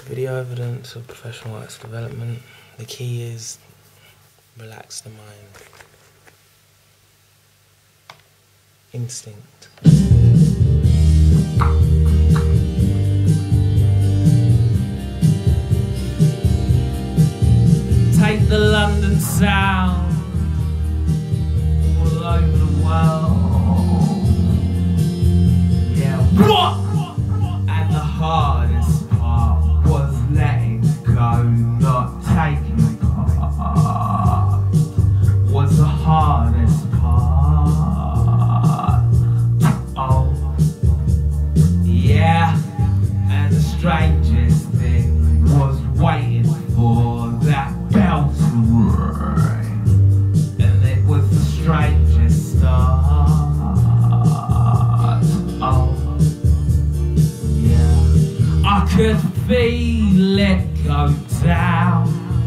Video evidence of professional arts development. The key is relax the mind. Instinct. Take the London sound all over the world. Yeah, what? And the hardest part was letting go, not taking part. Was the hardest part. Oh, yeah. And the strangest thing was waiting for that bell to ring, and it was the strangest start. Oh, yeah. I could feel it go down.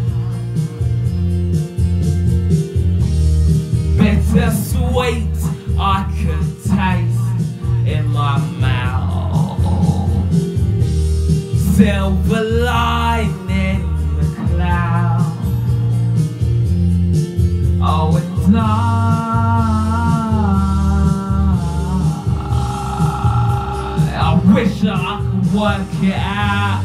Bittersweet I could taste in my mouth. Silver lining the cloud. Oh, and I wish that I could work it out.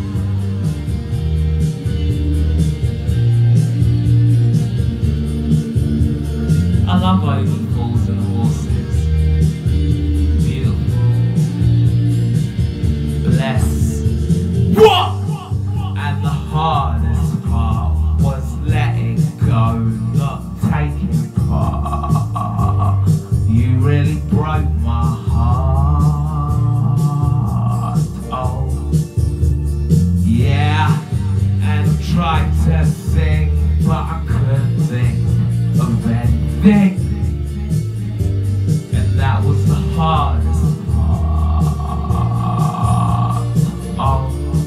I love open falls and horses. Beautiful. Bless. What? And the hardest part was letting go, not taking part. You really broke my heart. Oh, yeah. And I tried to sing, but I couldn't think of anything. And that was the hardest part. Oh,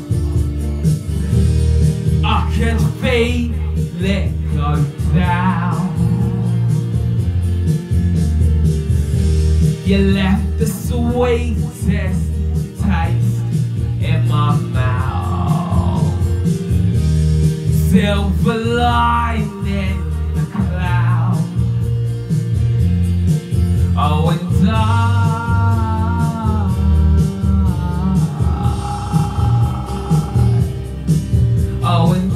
I could feel it go down. You left the sweetest taste in my mouth. Silver lining the cloud. Oh, and oh, and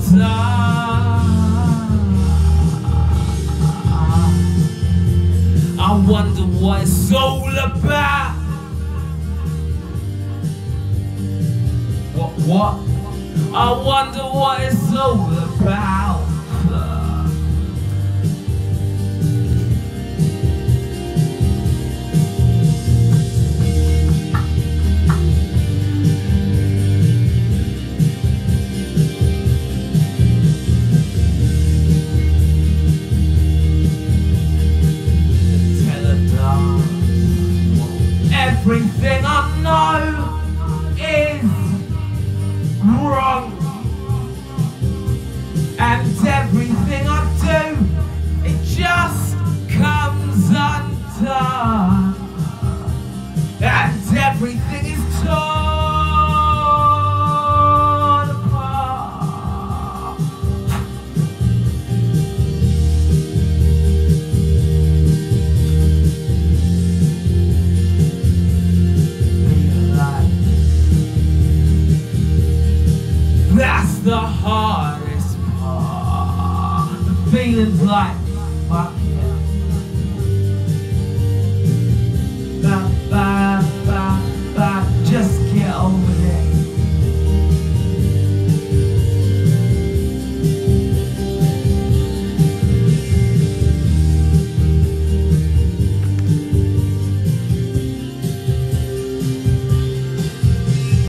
I wonder what it's all about. What? I wonder what it's all about. Everything I know is wrong, and everything I do, it just comes undone, and everything is torn apart. That's the hardest part. The feeling's like fuck.